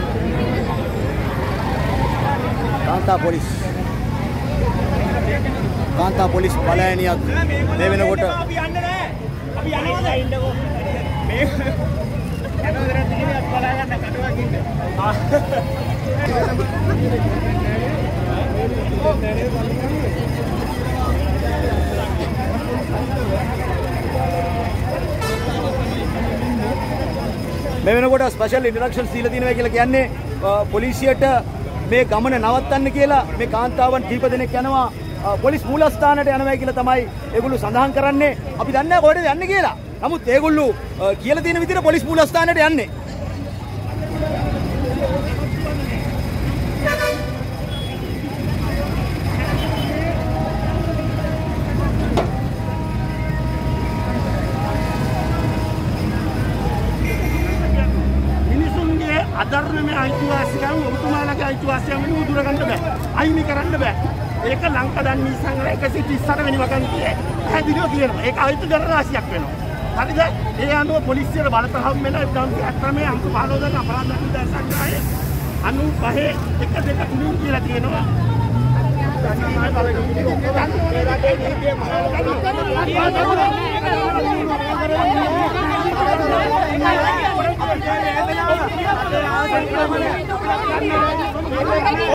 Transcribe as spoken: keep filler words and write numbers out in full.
කාන්තා පොලිස් කාන්තා පොලිස් බලයනියක් මේ වෙනකොට අපි යන්නේ නැහැ. අපි යන්නේ ඉන්නකෝ. මේ යනවදර දිනේ බලා ගන්න කටුවක් ඉන්න. මේ වෙනකොට ස්පෙෂල් ඉන්ටරැක්ෂන්ස් දීලා තියෙනවා කියලා කියන්නේ පොලිසියට මේ ගමන නවත්තන්න කියලා මේ කාන්තාවන් කීප දෙනෙක් යනවා පොලිස් මූලස්ථානයට යනවා කියලා තමයි ඒගොල්ලෝ සඳහන් කරන්නේ. අපි දන්නේ නැහැ කොහෙද යන්නේ කියලා. නමුත් ඒගොල්ලෝ කියලා තියෙන විදිහට පොලිස් මූලස්ථානයට යන්නේ. අධර්මයේ අයිතිවාසිකම් ඔබතුමාලගේ අයිතිවාසිකම් වලින් උදුර ගන්න බෑ. අයිමි කරන්න බෑ. ඒක ලංකදන් නිසංගල එකසිය තිස් අට වෙනි වගන්තියේ පැහැදිලිව කියනවා. ඒක අයිති ගණනාසියක් වෙනවා. හරිද? ඒ අනුව පොලිසියට බලපෑම් වෙලා විධානසභා අක්‍රමයේ අංක පහළොව දක්වා අපරාධ නිදර්ශනයි අනූපහ එක දෙක තුنين කියලා තියෙනවා. තමයි බලන්නේ. මේ රටේ නීතිය මහා